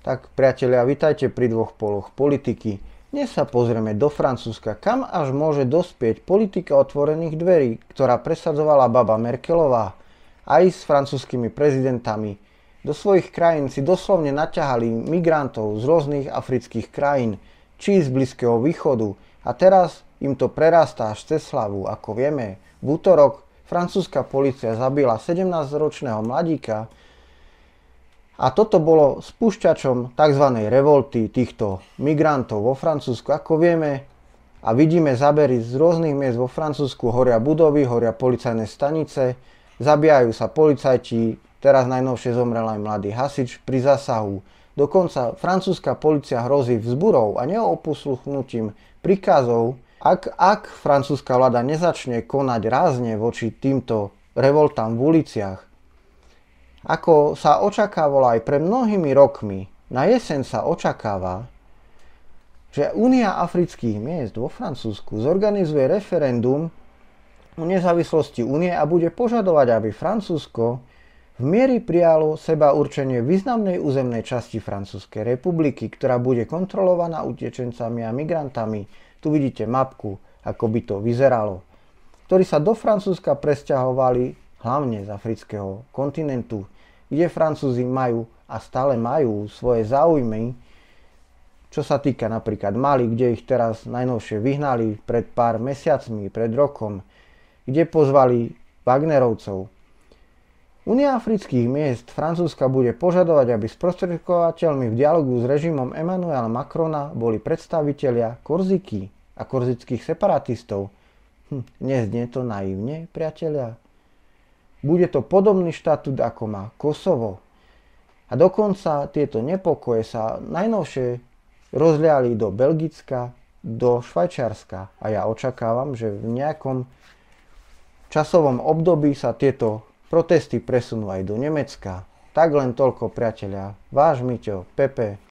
Tak priatelia, vitajte pri dvoch poloch politiky. Dnes sa pozrieme do Francúzska, kam až môže dospieť politika otvorených dverí, ktorá presadzovala baba Merkelová. Aj s francúzskymi prezidentami. Do svojich krajín si doslovne naťahali migrantov z rôznych afrických krajín, či z Blízkeho východu. A teraz im to prerastá až cez hlavu. Ako vieme, v útorok francúzska polícia zabila 17-ročného mladíka. A toto bolo spúšťačom tzv. Revolty týchto migrantov vo Francúzsku. Ako vieme a vidíme zábery z rôznych miest vo Francúzsku, horia budovy, horia policajné stanice, zabíjajú sa policajti, teraz najnovšie zomrel aj mladý hasič pri zásahu. Dokonca francúzska polícia hrozí vzburou a neoposluchnutím príkazov, ak francúzska vláda nezačne konať rázne voči týmto revoltám v uliciach. Ako sa očakávalo aj pred mnohými rokmi, na jeseň sa očakáva, že Únia afrických miest vo Francúzsku zorganizuje referendum o nezávislosti únie a bude požadovať, aby Francúzsko v miery prijalo seba určenie významnej územnej časti Francúzskej republiky, ktorá bude kontrolovaná utečencami a migrantami. Tu vidíte mapku, ako by to vyzeralo, ktorí sa do Francúzska presťahovali hlavne z afrického kontinentu, kde Francúzi majú a stále majú svoje záujmy, čo sa týka napríklad Mali, kde ich teraz najnovšie vyhnali pred pár mesiacmi, pred rokom, kde pozvali Wagnerovcov. Únia afrických miest Francúzska bude požadovať, aby sprostredkovateľmi v dialogu s režimom Emmanuela Macrona boli predstavitelia Korziky a korzických separatistov. Neznie to naivne, priatelia? Bude to podobný štatút, ako má Kosovo. A dokonca tieto nepokoje sa najnovšie rozliali do Belgicka, do Švajčiarska. A ja očakávam, že v nejakom časovom období sa tieto protesty presunú aj do Nemecka. Tak len toľko, priatelia. Váš Miťo, Pepe.